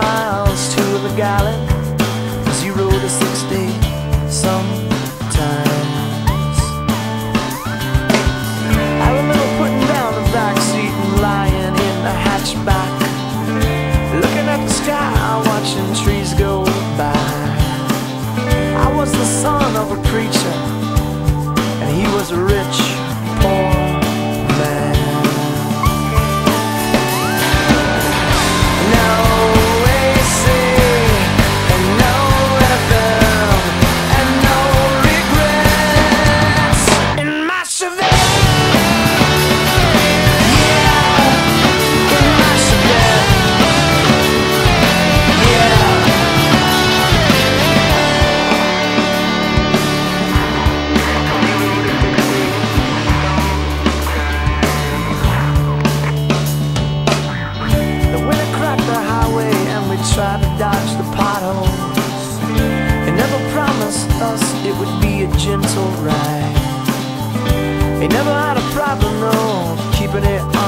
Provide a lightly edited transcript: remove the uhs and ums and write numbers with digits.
miles to the gallon, 0 to 60 sometimes. I remember putting down the back seat and lying in the hatchback, looking at the sky, watching trees go by. I was the son of a preacher, and he was a rich, poor man. No AC, and no FM, and no regrets in my Chevette. Yeah, in my Chevette. Tried to dodge the potholes. They never promised us it would be a gentle ride. They never had a problem, no, keeping it